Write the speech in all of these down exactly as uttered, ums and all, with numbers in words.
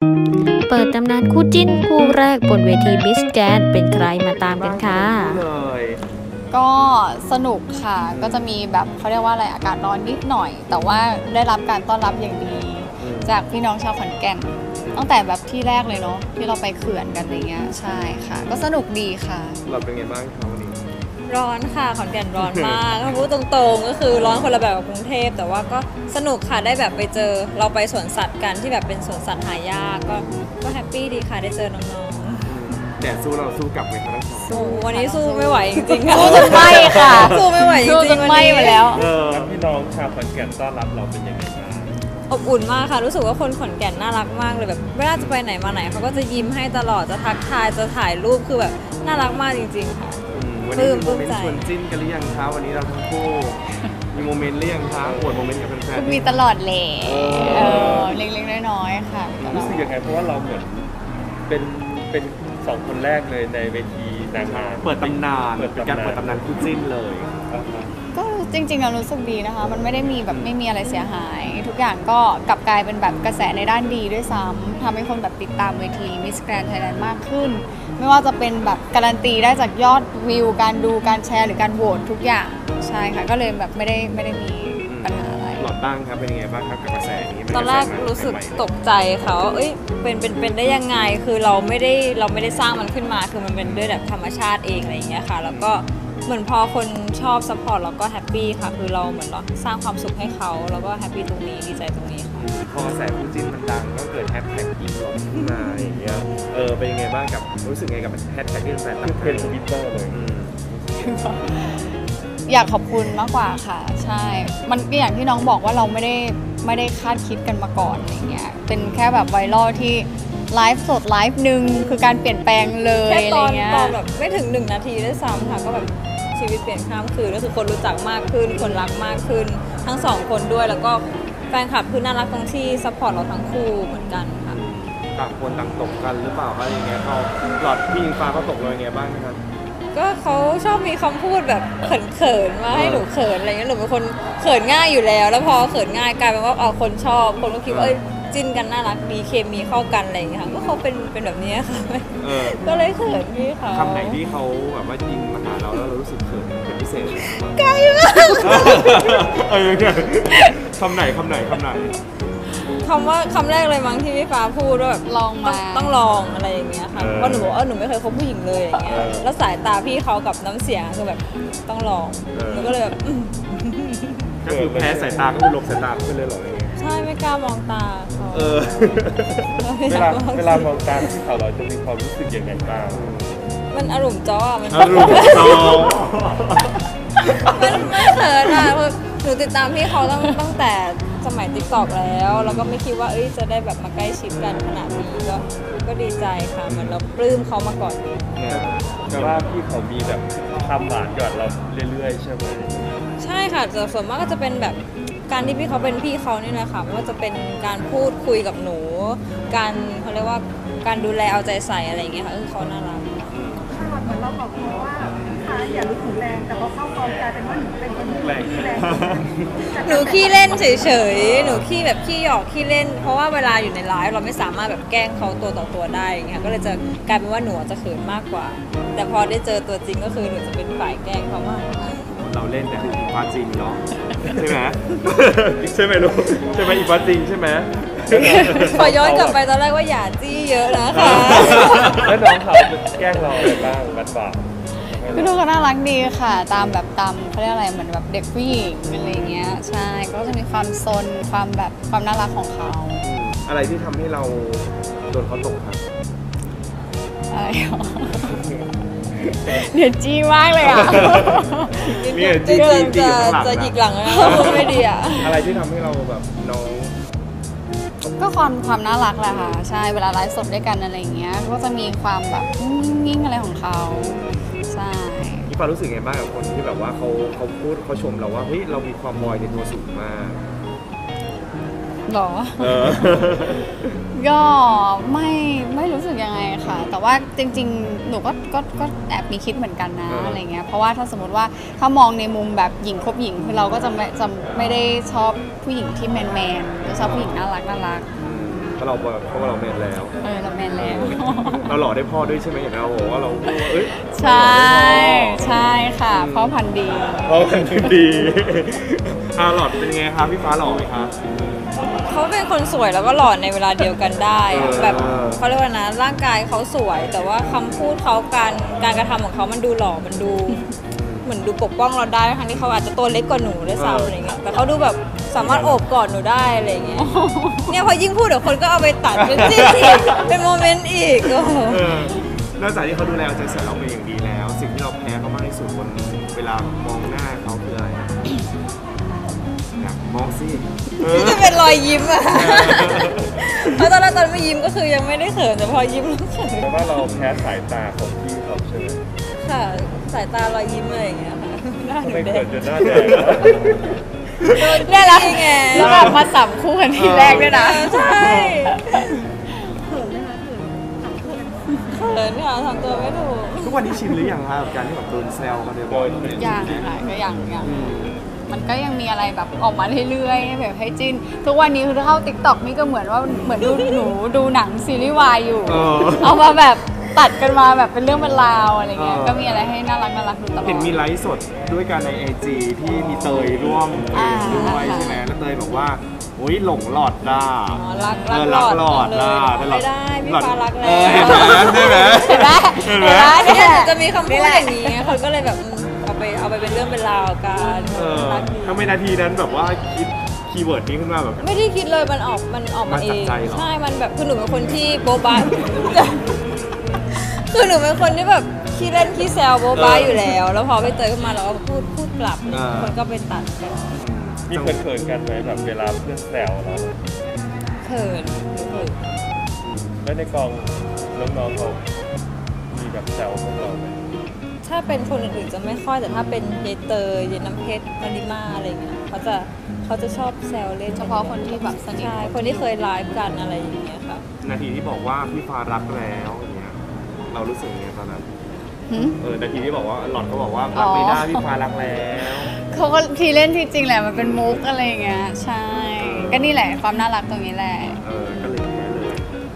เปิดตำนานคู่จิ้นคู่แรกบนเวทีมิสแกรนด์เป็นใครมาตามกันค่ะเลยก็สนุกค่ะก็จะมีแบบเขาเรียกว่าอะไรอากาศร้อนนิดหน่อยแต่ว่าได้รับการต้อนรับอย่างดีจากพี่น้องชาวขอนแก่นตั้งแต่แบบที่แรกเลยเนาะที่เราไปเขื่อนกันอะไรเงี้ยใช่ค่ะก็สนุกดีค่ะเราเป็นไงบ้างครับวันนี้ร้อนค่ะขอนแก่นร้อนมากถ้าพูดตรงๆก็คือร้อนคนละแบบกับกรุงเทพแต่ว่าก็สนุกค่ะได้แบบไปเจอเราไปสวนสัตว์กันที่แบบเป็นสวนสัตว์หายากก็ก็แฮปปี้ดีค่ะได้เจอน้องๆแต่สู้เราสู้กลับไหมคะสู้วันนี้สู้ไม่ไหวจริงๆค่ะสู้จนไม่ค่ะสู้ไม่ไหวจริงๆจนไม่มาแล้วพี่น้องชาวขอนแก่นต้อนรับเราเป็นยังไงบ้างอบอุ่นมากค่ะรู้สึกว่าคนขอนแก่นน่ารักมากเลยแบบไม่ว่าจะไปไหนมาไหนเขาก็จะยิ้มให้ตลอดจะทักทายจะถ่ายรูปคือแบบน่ารักมากจริงๆค่ะวันนี้มีโมเมนต์ชวนจิ้นกันหรือยังคะวันนี้เราทั้งคู่มีโมเมนต์หรือยังคะอวดโมเมนต์กับแฟนๆมีตลอดเลยเออเล็กๆน้อยๆค่ะรู้สึกยังไงเพราะว่าเราเหมือนเป็นเป็นสองคนแรกเลยในเวทีนางงามเปิดตำนานเป็นการเปิดตำนานคู่จิ้นเลยก็จริงๆเรารู้สึกดีนะคะมันไม่ได้มีแบบไม่มีอะไรเสียหายทุกอย่างก็กลับกลายเป็นแบบกระแสในด้านดีด้วยซ้ำทำให้คนแบบติดตามเวที Miss Grand Thailand มากขึ้นไม่ว่าจะเป็นแบบการันตีได้จากยอดวิวการดูการแชร์หรือการโหวตทุกอย่างใช่ค่ะก็เลยแบบไม่ได้ไม่ได้มีปัญหาอะไรหลอดบ้างครับเป็นยังไงบ้างครับกับกระแสนี้ตอนแรกรู้สึกตกใจค่ะว่าเอ้ยเป็นเป็นเป็นได้ยังไงคือเราไม่ได้เราไม่ได้สร้างมันขึ้นมาคือมันเป็นด้วยแบบธรรมชาติเองอะไรอย่างเงี้ยค่ะแล้วก็เหมือนพอคนชอบซัพพอร์ตเราก็แฮปปี้ค่ะคือเราเหมือนเราสร้างความสุขให้เขาแล้วก็แฮปปี้ตรงนี้ดีใจตรงนี้ค่ะพอกระแสคู่จิ้นมันดังก็เกิดแฮชแท็กอินหลอกขึ้นมาอย่างเงี้ยเออเป็นยังไงบ้างกับรู้สึกไงกับแฮชแท็กที่แฟนตั้งเป็นทวิตเตอร์เลยอยากขอบคุณมากกว่าค่ะใช่มันก็อย่างที่น้องบอกว่าเราไม่ได้ไม่ได้คาดคิดกันมาก่อนอะไรเงี้ยเป็นแค่แบบไวรัลที่ไลฟ์สดไลฟ์หนึ่งคือการเปลี่ยนแปลงเลยแค่ตอนเงี้ยตอนแบบไม่ถึงหนึ่งนาทีด้วยซ้ำค่ะก็แบบชีวิตเปลี่ยนข้ามคืนก็คือคนรู้จักมากขึ้นคนรักมากขึ้นทั้งสองคนด้วยแล้วก็แฟนคลับคือน่ารักตรงที่ซัพพอร์ตเราทั้งคู่เหมือนกันค่ะต่างคนต่างตกกันหรือเปล่าคะอย่างเงี้ยเขาหลอดพี่อิงฟ้าเขาตกเลยไงบ้างครับก็เขาชอบมีคำพูดแบบเขินๆมาให้หนูเขินอะไรเงี้ยหนูเป็นคนเขินง่ายอยู่แล้วแล้วพอเขินง่ายกลายเป็นว่าเอาคนชอบคนก็คิดว่าเอ้ยจิ้นกันน่ารักดีเคมีเข้ากันอะไรอย่างเงี้ยค่ะก็เขาเป็นเป็นแบบนี้ค่ะก็เลยเขินพี่เขาคำไหนที่เขาแบบว่ายิงมาหาเราแล้วเรารู้สึกเขินเป็นพิเศษไกลมากเออคำไหนคำไหนคำไหนคำว่าคำแรกเลยมั้งที่พี่ฟ้าพูดว่าแบบลองมาต้องลองอะไรอย่างเงี้ยค่ะเพราะหนูบอกเออหนูไม่เคยคบผู้หญิงเลยอย่างเงี้ยแล้วสายตาพี่เขากับน้ำเสียงคือแบบต้องลองหนูก็เลยแบบก็คือแพ้สายตาก็คือหลบสายตาไปเลยหรอใช่ไม่กล้ามองตาเขาเออเวลาเวลามองตาที่เขาเราจะมีความรู้สึกยังไงบ้างมันอารมณ์จ้อมันอารมณ์จ้อมันไม่เขินอ่ะหนูติดตามพี่เขาตั้งตั้งแต่สมัยติ๊กต็อกแล้วแล้วก็ไม่คิดว่าเอ้ยจะได้แบบมาใกล้ชิดกันขนาดนี้ก็ก็ดีใจค่ะเหมือนเราปลื้มเขามาก่อนแต่ว่าพี่เขามีแบบคำหวานหยอดเราเรื่อยๆใช่ไหมใช่ค่ะแต่ส่วนมากก็จะเป็นแบบการที่พี่เขาเป็นพี่เขานี่นะคะไม่ว่าจะเป็นการพูดคุยกับหนูการเขาเรียกว่าการดูแลเอาใจใส่อะไรอย่างเงี้ยค่ะคือเขาน่ารักเหมือนเราบอกเขาว่าค่ะอย่ารู้ถึงแรงแต่พอเข้ากองกลายเป็นว่าหนูเป็นคนที่แรงหนูขี้เล่นเฉยๆหนูขี้แบบขี้หยอกขี้เล่นเพราะว่าเวลาอยู่ในไลฟ์เราไม่สามารถแบบแกล้งเขาตัวต่อตัวได้อย่างเงี้ยก็เลยจะกลายเป็นว่าหนูจะเขินมากกว่าแต่พอได้เจอตัวจริงก็คือหนูจะเป็นฝ่ายแกล้งเขามากเราเล่นแต่คืออีฟ้าจริงเนาะใช่ไหมใช่ไหมลูกใช่ไหมอีฟ้าจริงใช่ไหมขอย้อนกลับไปตอนแรกว่าอย่าจี้เยอะนะคะแล้วน้องเขาแกล้งเราอะไรบ้างบัดบ่าก็ดูเขาน่ารักดีค่ะตามแบบตามเขาเรียกอะไรเหมือนแบบเด็กผู้หญิงอะไรเงี้ยใช่ก็จะมีความซนความแบบความน่ารักของเขาอะไรที่ทำให้เราโดนเขาตกครับอะไรหรอเดี๋ยวจี้มากเลยอ่ะเนี่ยจี้จี้จี้จะหยิกหลังนะไม่ดีอ่ะอะไรที่ทำให้เราแบบน้องก็ความความน่ารักแหละค่ะใช่เวลาไลฟ์สดด้วยกันอะไรเงี้ยก็จะมีความแบบนิ่งๆอะไรของเขาใช่พี่ฟ้ารู้สึกไงบ้างกับคนที่แบบว่าเขาเขาพูดเขาชมเราว่าเฮ้ยเรามีความบอยในตัวสูงมากหรอก็ไม่ไม่รู้สึกยังไงค่ะแต่ว่าจริงๆหนูก็ก็ก็แอบมีคิดเหมือนกันนะอะไรเงี้ยเพราะว่าถ้าสมมติว่าถ้ามองในมุมแบบหญิงคบหญิงคือเราก็จะไม่จะไม่ได้ชอบผู้หญิงที่แมนแมนจะชอบผู้หญิงน่ารักน่ารักตราะเราเพราะว่าเราแมนแล้วเออเราแมนแล้วเราหล่อได้พ่อด้วยใช่ไหมเห็นไหมเราบอกว่าเราเอ้ยใช่ใช่ค่ะพ่อพันธุ์ดีพ่อพันธุ์ดีอาหลอดเป็นยังไงคะพี่ฟ้าหล่อไหมคะเขาเป็นคนสวยแล้วก็หล่อในเวลาเดียวกันได้เออแบบเขาเรียกว่านะร่างกายเขาสวย แต่ว่าคำพูดเขาการการกระทำของเขามันดูหล่อมันดูเหมือนดูปกป้องเราได้ทั้งที่เขาอาจจะตัวเล็กกว่าหนูด้วยซ้ำอะไรเงี้ยแต่เขาดูแบบสามารถโอบกอดหนูได้อะไรเงี้ยเนี่ยพอยิ่งพูดเดี๋ยวคนก็เอาไปตัดเป็นจิ้นอีกเป็นโมเมนต์อีกโอ้โหเออนอกจากที่เขาดูแลเอาใจใส่เราเป็นอย่างดีแล้ว สิ่งที่เราแพ้เขามากที่สุดบนเวลามองหน้าเขาคืออะไรอยากมองสิเออจะเป็นรอยยิ้มอะเพราะตอนแรกตอนไม่ยิ้มก็คือยังไม่ได้เขินแต่พอยิ้มแล้วเขินแต่ว่าเราแพ้สายตาของพี่เขาใช่ไหมค่ะสายตารอยยิ้มอะไรอย่างเงี้ยค่ะหน้าหนูไม่แดเกิงดจนหน้าแดงเนี่ยแหละนี่ไงแล้วแบบมาสัมคู่กันทีแรกด้วยนะใช่เขินไหมคะเขินเขินค่ะทำตัวไม่ถูกทุกวันนี้ชินหรือยังครับกับการที่แบบโดนแซวกันบ่อยๆอย่างค่ะก็อย่างอย่างมันก็ยังมีอะไรแบบออกมาเรื่อยๆแบบให้จิ้นทุกวันนี้คือเข้าติ๊กต็อกนี่ก็เหมือนว่าเหมือนดูหนูดูหนังซีรีส์วายอยู่เออเอามาแบบตัดกันมาแบบเป็นเรื่องเป็นราวอะไรเงี้ยเออก็มีอะไรให้น่ารักน่ารักดูตลอดเห็นมีไลฟ์สดด้วยกันในไอจีที่มีเตยร่วมอ่าด้วยใช่ไหมแล้วเตยบอกว่าโอ้ยหลงหลอดด้าอ๋อรักเอรักอหลรัอก ดหลอดเลยด้าไม่ได้พี่ฟ้ารักเอแล้วอเห็นไหมใช่ไหมเห็นไหมเห็นไหมเนี่ยจะมีคำพูดอย่างนี้คนก็เลยแบบอืมเอาไปเอาไปเป็นเรื่องเป็นราวกันเออรักดีทำไมนาทีนั้นแบบว่าคิดคีย์เวิร์ดนี้ขึ้นมาแบบไม่ได้คิดเลยมันออกมันออกมามาเอจากงใจเหรอใช่มันแบบคือหนูเป็นคนที่โบ๊ะบ้า คือหนูเป็นคนที่แบบขี้เล่นขี้แซวโบ๊ะบ้าอยู่แล้ว แล้วพอไปเจอขึ้นมาเราก็พูดพูดกลับคนก็ไปตัดกันมีเขินๆกันไหมแบบเวลาเพื่อนแซวเราเขินหนูเขินแล้วในกองน้องๆเขามีแบบแซวพวกเราไหมถ้าเป็นคนอื่นๆจะไม่ค่อยแต่ถ้าเป็นเยเตยเยน้ำเพชรมาริมาอะไรอย่างเงี้ยเขาจะเขาจะชอบแซวเล่นเฉพาะคนที่แบบสนิทใช่คนที่เคยไลฟ์กันอะไรอย่างเงี้ยค่ะนาทีที่บอกว่าพี่ฟ้ารักแล้วอย่างเงี้ยเรารู้สึกยังไงตอนนั้นหึเออนาทีที่บอกว่าหลอดเขาบอกว่ารักไม่ได้พี่ฟ้ารักแล้วเขาก็ทีเล่นที่จริงแหละมันเป็นมุกอะไรอย่างเงี้ยใช่ ก็นี่แหละความน่ารักตรงนี้แหละเออก็เลยแพ้เลย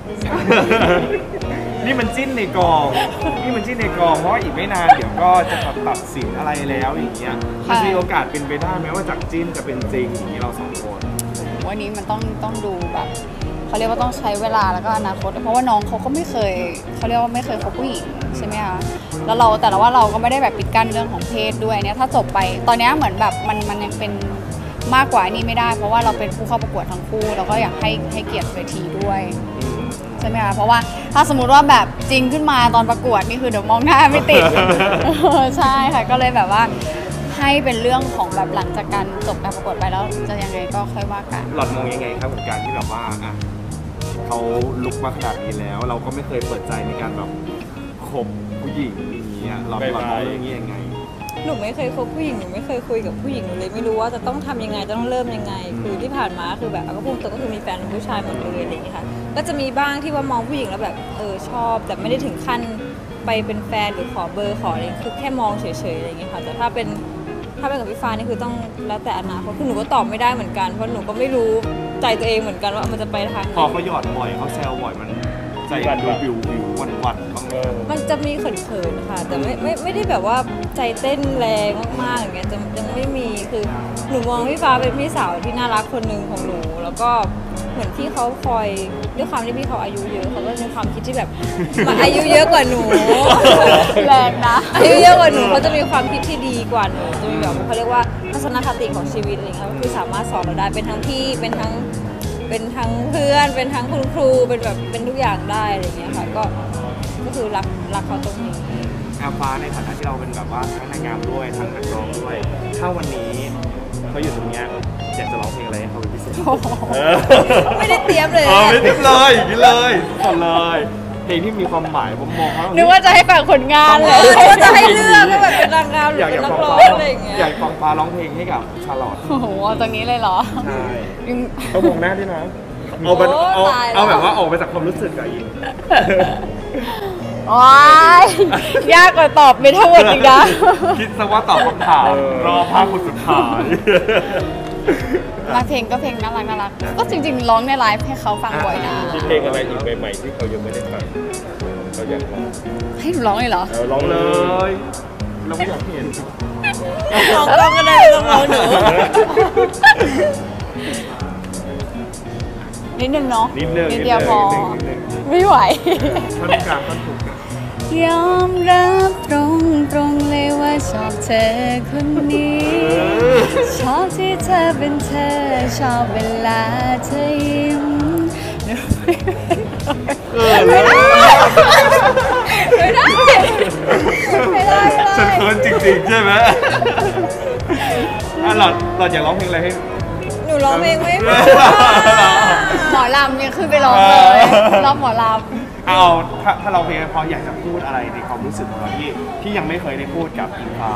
นี่มันจิ้นในกอง นี่มันจิ้นในกองเพราะว่าอีกไม่นานเดี๋ยวก็จะตัดสินอะไรแล้วอย่างเงี้ยมันจะมีโอกาสเป็นไปได้ไหมว่าจากจิ้นจะเป็นจริงอย่างนี้เราสองคนวันนี้มันต้องต้องดูแบบเขาเรียกว่าต้องใช้เวลาแล้วก็อนาคต เพราะว่าน้องเขาก็ไม่เคยเขาเรียกว่าไม่เคยคบผู้หญิงใช่ไหมคะแล้วเราแต่ละว่าเราก็ไม่ได้แบบปิดกั้นเรื่องของเพศด้วยเนี่ยถ้าจบไปตอนเนี้ยเหมือนแบบมันมันยังเป็นมากกว่านี้ไม่ได้ เพราะว่าเราเป็นผู้เข้าประกวดทั้งคู่เราก็อยากให้ให้เกียรติเวทีด้วยใช่ไหมคะเพราะว่าถ้าสมมุติว่าแบบจริงขึ้นมาตอนประกวดนี่คือเดี๋ยวมองหน้าไม่ติด เออใช่ค่ะก็เลยแบบว่าให้เป็นเรื่องของแบบหลังจากการจบการประกวดไปแล้วจะยังไงก็ค่อยว่ากันหลอดมองยังไงครับกับการที่แบบว่าอ่ะเขาลุกมาขนาดนี้แล้ว เราก็ไม่เคยเปิดใจในการแบบคบผู้หญิงอย่างเงี้ยหลอดหลอดมองเรื่องนี้ยังไงหนูไม่เคยคบผู้หญิงหนูไม่เคยคุยกับผู้หญิงหนูเลยไม่รู้ว่าจะต้องทำยังไงจะต้องเริ่มยังไง คือที่ผ่านมาคือแบบเอาก็พูดตรงก็คือมีแฟนเป็นผู้ชายหมดเลยอะไรอย่างเงี้ยค่ะก็จะมีบ้างที่ว่ามองผู้หญิงแล้วแบบเออชอบ แต่ไม่ได้ถึงขั้นไปเป็นแฟนหรือขอเบอร์ขออะไรคือแค่มองเฉยๆอะไรอย่างเงี้ยค่ะแต่ถ้าเป็นถ้าเป็นกับพี่ฟ้านี่คือต้องแล้วแต่อนาคตคือหนูก็ตอบไม่ได้เหมือนกันเพราะหนูก็ไม่รู้ใจตัวเองเหมือนกันว่ามันจะไปทางไหพอน เขาหยอดบ่อยเขาแซวบ่อยมันใจมันดูวิววิววันวันๆบ้างไหมมันจะมีเขินๆค่ะแต่ไม่ไม่ไม่ได้แบบว่าใจเต้นแรงมากๆอย่างเงี้ยจะยังไม่มีคือหนูมองพี่ฟ้าเป็นพี่สาวที่น่ารักคนหนึ่งของหนูแล้วก็เหมือนพี่เขาคอยด้วยความที่พี่เขาอายุเยอะเขาก็จะมีความคิดที่แบบ มันอายุเยอะกว่าหนูแรงนะอายุเยอะกว่าหนูเขาจะมีความคิดที่ดีกว่าหนูจะมีแบบเขาเรียกว่าทัศนคติของชีวิตอะไรเงี้ยก็คือสามารถสอนเราได้เป็นทั้งพี่เป็นทั้งเป็นทั้งเพื่อนเป็นทั้งคุณครูเป็นแบบเป็นทุกอย่างได้อะไรเงี้ยค่ะก็ก็คือรักรักเขาตรงนี้อาฟ้าในฐานะที่เราเป็นแบบว่าทั้งนางงามด้วยทั้งนักร้องด้วยถ้าวันนี้เขาอยู่ตรงเนี้ยอยากจะร้องเพลงอะไรให้เขาเป็นพิเศษไม่ได้เตรียมเลยเออไม่ติดเลยอย่างนี้เลยสดเลยเพลงที่มีความหมายผมมองเขานึกว่าจะให้ฝากผลงานเลยก็จะให้เลือกว่าแบบเป็นนางงามหรืออยากเป็อน ยากนักฟังร้อฟ้างอะไรอย่างเงี้ยอยากฟังฟ้าร้องเพลงให้กับชาลอตโอ้โหเอาตรงนี้เลยเหรอใช่ยังต้องมองหน้าด้วยนะเอาแบบเอาเอาแบบว่าออกไปจากความรู้สึกอะอีกว้ายยากกว่าตอบไม่ทั้งหมดอีกนะคิดซะว่าตอบคำถามรอภาพคนสุดท้ายบางเพลงก็เพลงน่ารักน่ารักก็จริงๆร้องในไลฟ์ให้เขาฟังบ่อยนะมีเพลงอะไรอีกใหม่ๆที่เขายังไม่ได้ฟังเราอยากฟังให้หนูร้องเลยเหรอเออร้องเลเลยย เราไม่อยากเห็นลองลองก็ได้ลองลองหนูนิดนึงเนาะนิดนึงนิดเดียวพอนิดนึงนิดนึงไม่ไหวท่อนกลางท่อนถูกนะยอมรับตรงตรงๆเลยว่าชอบเธอคนนี้ ชอบที่เธอเป็นเธอ ชอบเวลาเธอยิ้มไม่ได้ไม่ได้ไม่ได้ฉันเคินจริงๆใช่ไหมอ่ะหลอดหลอดอยากร้องเพลงอะไรให้หนูร้องเพลงไม่พอหมอลำยังขึ้นไปร้องเลยรอบหมอลเอาถ้าถ้าเราเพลงพออยากจะพูดอะไรในความรู้สึกของเราที่ที่ยังไม่เคยได้พูดกับอิงฟ้า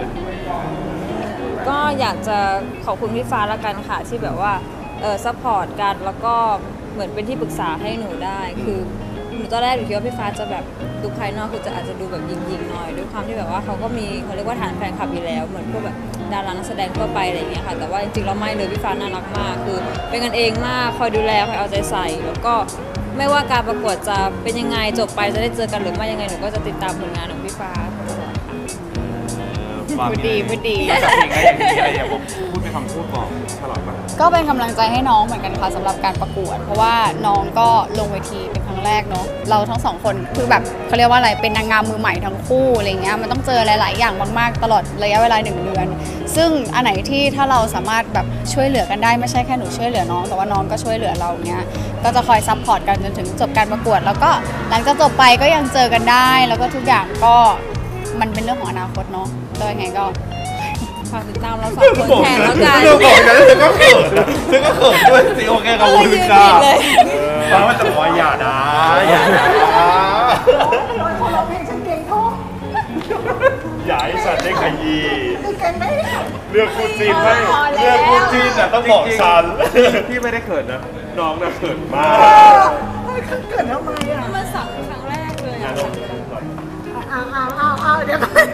ก็อยากจะขอบคุณพี่ฟ้าละกันค่ะที่แบบว่าเออซัพพอร์ตกันแล้วก็เหมือนเป็นที่ปรึกษาให้หนูได้ คือหนูตอนแรกหนูคิดว่าพี่ฟ้าจะแบบดูภายนอกคือจะอาจจะดูแบบยิงๆหน่อยด้วยความที่แบบว่าเขาก็มีเขาเรียกว่าฐานแฟนคลับอยู่แล้วเหมือนพวกแบบดารานักแสดงทั่วไปอะไรอย่างเงี้ยค่ะแต่ว่าจริงๆเราไม่เลยพี่ฟ้าน่ารักมากคือเป็นกันเองมากคอยดูแลคอยเอาใจใส่แล้วก็ไม่ว่าการประกวดจะเป็นยังไงจบไปจะได้เจอกันหรือไม่ยังไงหนูก็จะติดตามผลงานของพี่ฟ้าตลอดค่ะพูดดีพูดดีนอกจากเพลงแล้วอย่างนี้อะไรอยากพูดเป็นคำพูดบอกตลอดป่ะก็เป็นกำลังใจให้น้องเหมือนกันค่ะสำหรับการประกวด เพราะว่าน้องก็ลงเวทีเป็นครั้งแรกเนาะเราทั้งสองคนคือแบบเขาเรียกว่าอะไรเป็นนางงามมือใหม่ทั้งคู่อะไรเงี้ยมันต้องเจอหลาย ๆ อย่างมาก ๆ ตลอดระยะเวลาหนึ่งเดือน ซึ่งอันไหนที่ถ้าเราสามารถแบบช่วยเหลือกันได้ไม่ใช่แค่หนูช่วยเหลือน้องแต่ว่าน้องก็ช่วยเหลือเราเงี้ยก็จะคอยซัพพอร์ตกันจนถึงจบการประกวด แล้วก็หลังจากจบไปก็ยังเจอกันได้ แล้วก็ทุกอย่างก็มันเป็นเรื่องของอนาคตเนาะก็ยังไงก็ฝากติดตามเราสองคนแทนแล้วกันเรื่องบอกอย่างนั้นเธอก็เขินนะเธอก็เขินด้วยสิโอเคกับคุณค่ะฟ้ามันจะบอกว่าอย่านะอย่านะโดยคนร้องเพลงฉันเก่งท้องอย่าให้ฉันได้ขยี้เก่งไหมเลือกคู่จีนไม่เลือกคู่จีนแต่ต้องบอกฉันพี่ไม่ได้เขินนะน้องน่ะเขินมากเฮ้ยเกิดทำไมอ่ะมันสักครั้งแรกเลยงาอะนน้องก่อนอ้าวอ้าวอ้าวอ้าวเดี๋ยวก่อน